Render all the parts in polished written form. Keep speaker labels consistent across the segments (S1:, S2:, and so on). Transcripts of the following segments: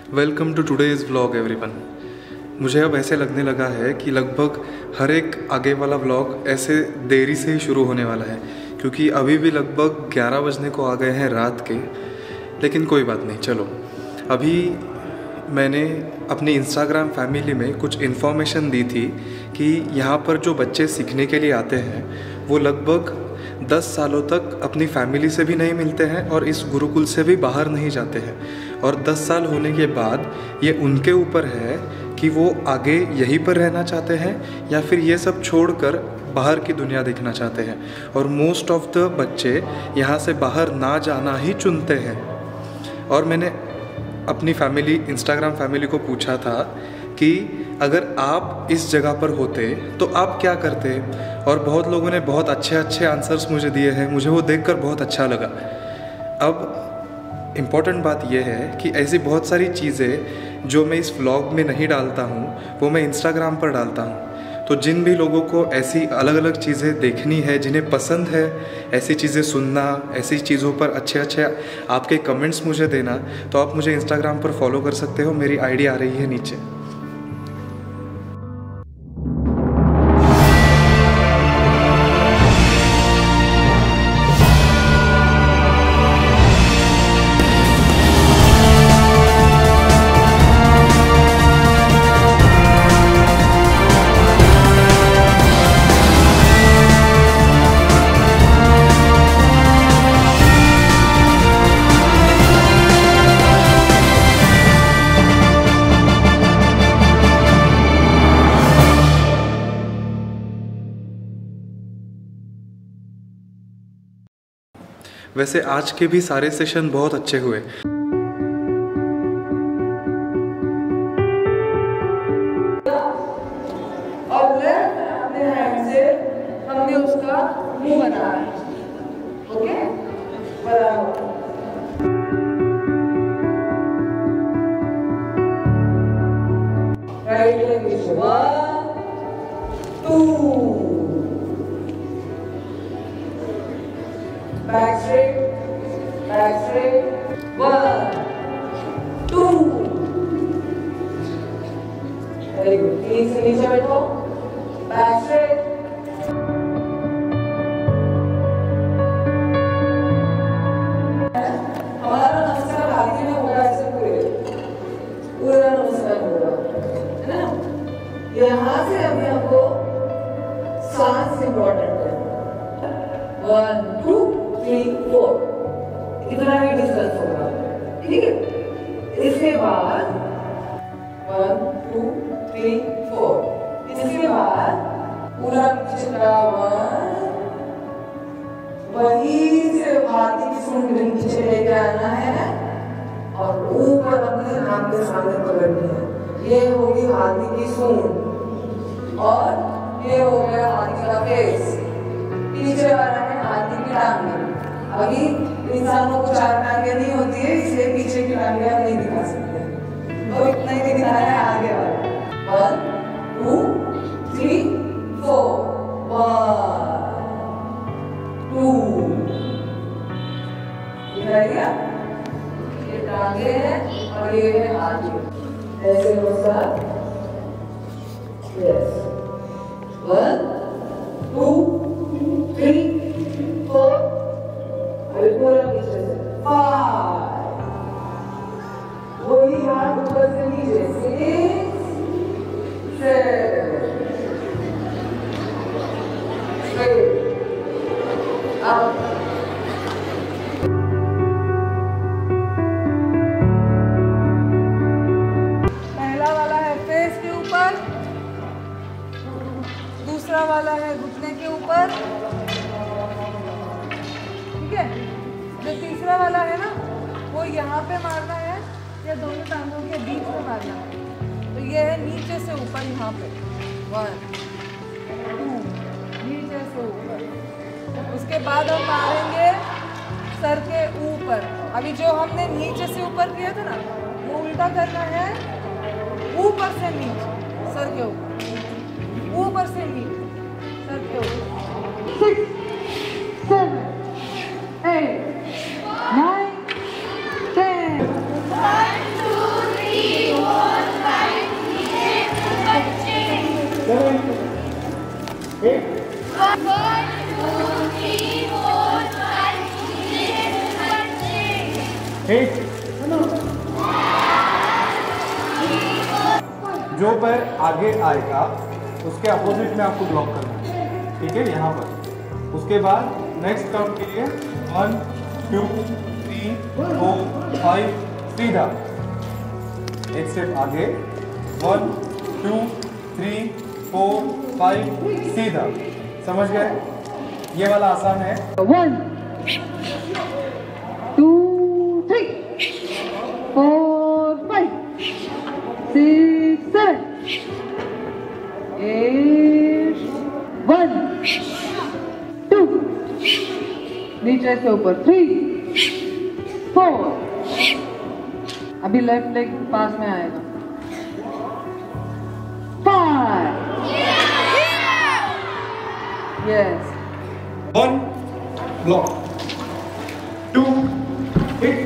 S1: Welcome to today's vlog everyone. मुझे अब ऐसे लगने लगा है कि लगभग हर एक आगे वाला व्लॉग ऐसे देरी से ही शुरू होने वाला है, क्योंकि अभी भी लगभग 11 बजने को आ गए हैं रात के। लेकिन कोई बात नहीं, चलो। अभी मैंने अपनी इंस्टाग्राम फैमिली में कुछ इन्फॉर्मेशन दी थी कि यहाँ पर जो बच्चे सीखने के लिए आते हैं वो लगभग 10 सालों तक अपनी फैमिली से भी नहीं मिलते हैं और इस गुरुकुल से भी बाहर नहीं जाते हैं। और 10 साल होने के बाद ये उनके ऊपर है कि वो आगे यहीं पर रहना चाहते हैं या फिर ये सब छोड़कर बाहर की दुनिया देखना चाहते हैं। और मोस्ट ऑफ द बच्चे यहाँ से बाहर ना जाना ही चुनते हैं। और मैंने अपनी फैमिली, इंस्टाग्राम फैमिली को पूछा था कि अगर आप इस जगह पर होते तो आप क्या करते। और बहुत लोगों ने बहुत अच्छे अच्छे आंसर्स मुझे दिए हैं। मुझे वो देखकर बहुत अच्छा लगा। अब इम्पॉर्टेंट बात यह है कि ऐसी बहुत सारी चीज़ें जो मैं इस व्लॉग में नहीं डालता हूँ वो मैं इंस्टाग्राम पर डालता हूँ। तो जिन भी लोगों को ऐसी अलग अलग चीज़ें देखनी है, जिन्हें पसंद है ऐसी चीज़ें सुनना, ऐसी चीज़ों पर अच्छे अच्छे आपके कमेंट्स मुझे देना, तो आप मुझे इंस्टाग्राम पर फॉलो कर सकते हो। मेरी आईडी आ रही है नीचे। वैसे आज के भी सारे सेशन बहुत अच्छे हुए।
S2: और अपने हैंड से हमने उसका मुंह बनाया। ओके, बराबर। राइट लेग नीचे, 1 2 back straight, 1 2 वेरी गुड। नीचे बैठो, बैक स्ट्रेट, हमारा नमस्कार हाथी में होगा ऐसे पूरा नमस्कार होगा, है ना। यहाँ से अभी हमको सांस इम्पोर्टेंट है। 1 2 3 4 इतना ही डिस्टेंस होगा, ठीक है। इसके बाद 1 2 3 4, इसके बाद पूरा पिछला 1, वहीं से हाथी की सूंड नीचे लेके आना है और ऊपर अपने नाक के सामने पकड़नी है। ये होगी हाथी की सूंड और ये हो गया हाथी का फेस। पीछे वाला है हाथी की टांगे। अभी इंसानों को 4 टांगे नहीं होती है, इसलिए पीछे की टांगे हम नहीं दिखा सकते, तो इतना ही दिखाया है आगे वाला। 1 2 3 4 1 2 दिखाइए। ये टांगे हैं और ये है हाथी। ऐसे नमस्कार। यस, 1 2 3 4, अभी पूरा नीचे से 5, वही हाथ ऊपर से नीचे 6 7 8 अब पहला वाला है फेस के ऊपर, दूसरा वाला है घुटने के ऊपर, ठीक है। जो तीसरा वाला है ना वो यहाँ पे मारना है या दोनों टांगों के बीच में मारना है। तो ये है नीचे से ऊपर, यहाँ पे 1 2 नीचे से ऊपर। उसके बाद हम मारेंगे सर के ऊपर। अभी जो हमने नीचे से ऊपर किया था ना वो उल्टा करना है, ऊपर से नीचे सर के ऊपर, ऊपर से नीचे सर के ऊपर। 6 7 8 9 10 1 2 3
S1: जो पैर आगे आएगा उसके अपोजिट में आपको ब्लॉक करना है, ठीक है, यहाँ पर। उसके बाद नेक्स्ट काउंट के लिए 1 2 3 4 5 सीधा एक स्टेप आगे, 1 2 3 4 5 सीधा। समझ गए? ये वाला आसान है।
S2: 1 2 3 4 5 6 7 8 1 2 नीचे से ऊपर 3 4 अभी लेफ्ट लेग पास में आएगा 5 yes
S1: 1 block 2 hit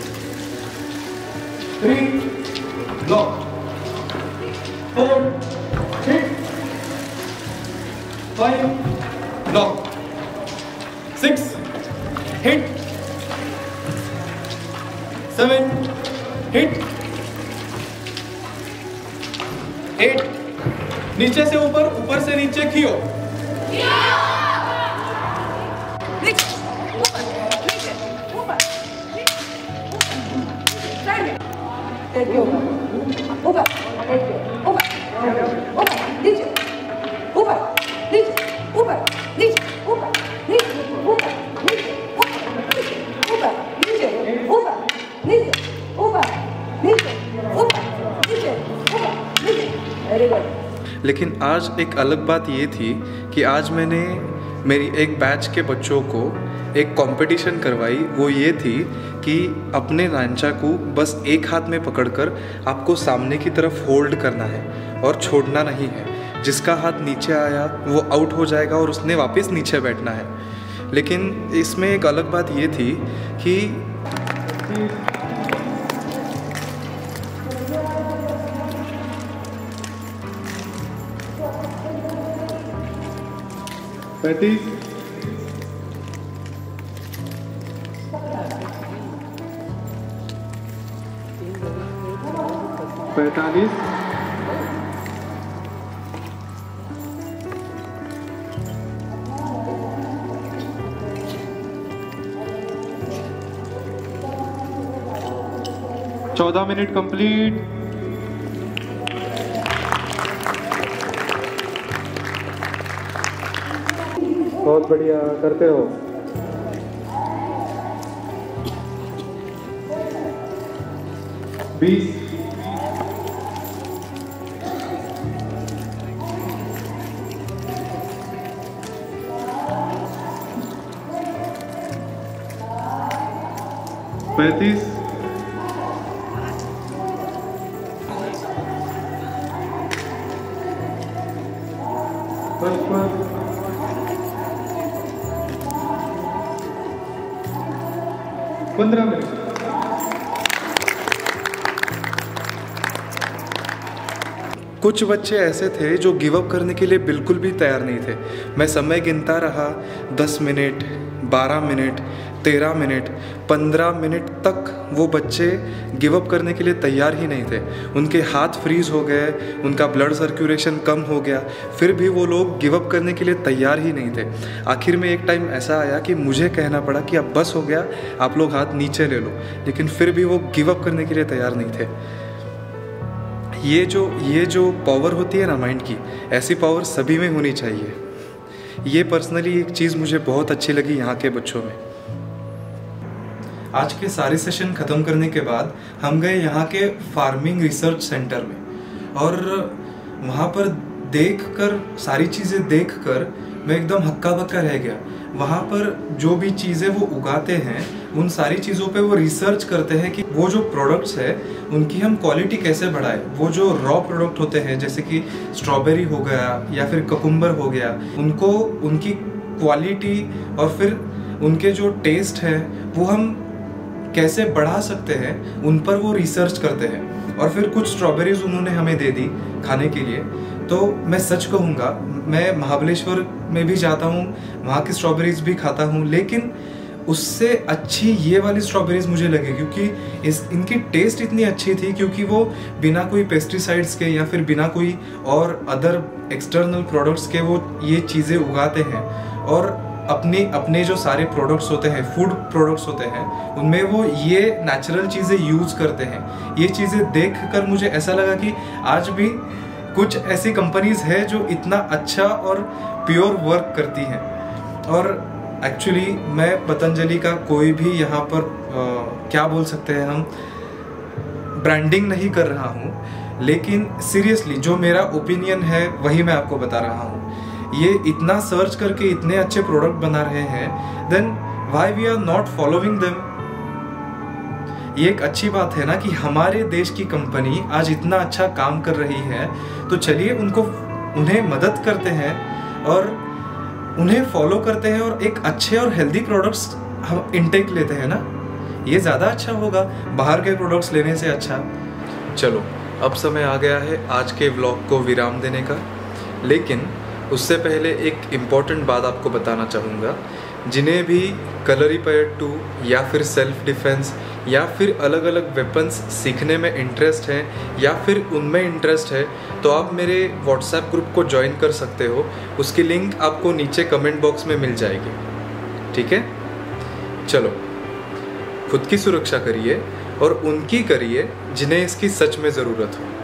S1: 3 block 4 hit 5 block 6 hit 7 hit 8 नीचे से ऊपर, ऊपर से नीचे खींचो। लेकिन आज एक अलग बात ये थी कि आज मैंने मेरी एक बैच के बच्चों को एक कंपटीशन करवाई। वो ये थी कि अपने नांचा को बस एक हाथ में पकड़कर आपको सामने की तरफ होल्ड करना है और छोड़ना नहीं है। जिसका हाथ नीचे आया वो आउट हो जाएगा और उसने वापस नीचे बैठना है। लेकिन इसमें एक अलग बात ये थी कि 35 45 14 मिनट कंप्लीट। बहुत बढ़िया, करते हो। बीस 35 55 15 मिनट। कुछ बच्चे ऐसे थे जो गिव अप करने के लिए बिल्कुल भी तैयार नहीं थे। मैं समय गिनता रहा, 10 मिनट, 12 मिनट, 13 मिनट, 15 मिनट तक वो बच्चे गिव अप करने के लिए तैयार ही नहीं थे। उनके हाथ फ्रीज हो गए, उनका ब्लड सर्कुलेशन कम हो गया, फिर भी वो लोग गिव अप करने के लिए तैयार ही नहीं थे। आखिर में एक टाइम ऐसा आया कि मुझे कहना पड़ा कि अब बस हो गया, आप लोग हाथ नीचे ले लो, लेकिन फिर भी वो गिव अप करने के लिए तैयार नहीं थे। ये जो पावर होती है ना माइंड की, ऐसी पावर सभी में होनी चाहिए। ये पर्सनली एक चीज़ मुझे बहुत अच्छी लगी यहाँ के बच्चों में। आज के सारे सेशन ख़त्म करने के बाद हम गए यहाँ के फार्मिंग रिसर्च सेंटर में, और वहाँ पर देखकर, सारी चीज़ें देखकर मैं एकदम हक्का बक्का रह गया। वहाँ पर जो भी चीज़ें वो उगाते हैं, उन सारी चीज़ों पे वो रिसर्च करते हैं कि वो जो प्रोडक्ट्स है उनकी हम क्वालिटी कैसे बढ़ाएं। वो जो रॉ प्रोडक्ट होते हैं जैसे कि स्ट्रॉबेरी हो गया या फिर ककुम्बर हो गया, उनको उनकी क्वालिटी और फिर उनके जो टेस्ट है वो हम कैसे बढ़ा सकते हैं, उन पर वो रिसर्च करते हैं। और फिर कुछ स्ट्रॉबेरीज उन्होंने हमें दे दी खाने के लिए, तो मैं सच कहूँगा, मैं महाबलेश्वर में भी जाता हूँ, वहाँ की स्ट्रॉबेरीज भी खाता हूँ, लेकिन उससे अच्छी ये वाली स्ट्रॉबेरीज मुझे लगी, क्योंकि इनकी टेस्ट इतनी अच्छी थी, क्योंकि वो बिना कोई पेस्टिसाइड्स के या फिर बिना कोई और अदर एक्सटर्नल प्रोडक्ट्स के वो ये चीज़ें उगाते हैं, और अपने जो सारे प्रोडक्ट्स होते हैं, फूड प्रोडक्ट्स होते हैं, उनमें वो ये नेचुरल चीज़ें यूज़ करते हैं। ये चीज़ें देखकर मुझे ऐसा लगा कि आज भी कुछ ऐसी कंपनीज है जो इतना अच्छा और प्योर वर्क करती हैं। और एक्चुअली मैं पतंजलि का कोई भी यहाँ पर क्या बोल सकते हैं हम, ब्रांडिंग नहीं कर रहा हूँ, लेकिन सीरियसली जो मेरा ओपिनियन है वही मैं आपको बता रहा हूँ। ये इतना सर्च करके इतने अच्छे प्रोडक्ट बना रहे हैं, then why we are not following them. ये एक अच्छी बात है ना कि हमारे देश की कंपनी आज इतना अच्छा काम कर रही है, तो चलिए उन्हें मदद करते हैं और उन्हें फॉलो करते हैं और एक अच्छे और हेल्दी प्रोडक्ट्स हम इनटेक लेते हैं ना, ये ज़्यादा अच्छा होगा बाहर के प्रोडक्ट्स लेने से अच्छा। चलो अब समय आ गया है आज के व्लॉग को विराम देने का, लेकिन उससे पहले एक इम्पॉर्टेंट बात आपको बताना चाहूँगा। जिन्हें भी कलरीपयट्टू या फिर सेल्फ डिफेंस या फिर अलग अलग वेपन्स सीखने में इंटरेस्ट है या फिर उनमें इंटरेस्ट है, तो आप मेरे व्हाट्सएप ग्रुप को ज्वाइन कर सकते हो। उसकी लिंक आपको नीचे कमेंट बॉक्स में मिल जाएगी, ठीक है। चलो, खुद की सुरक्षा करिए और उनकी करिए जिन्हें इसकी सच में ज़रूरत हो।